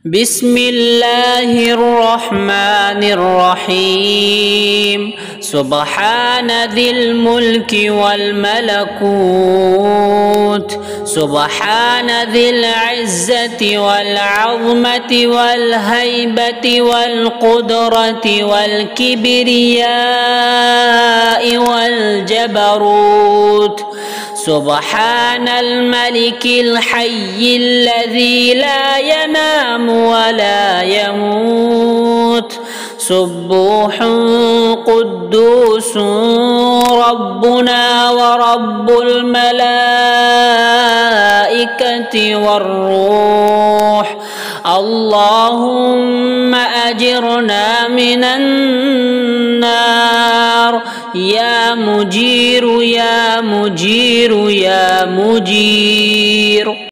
بسم الله الرحمن الرحيم. سبحان ذي الملك والملكوت، سبحان ذي العزة والعظمة والهيبة والقدرة والكبرياء والجبروت. سبحان الملك الحي الذي لا ينام ولا يموت. سبوح قدوس ربنا ورب الملائكة والروح. اللهم أجرنا من النار يا مجير يا مجير يا مجير.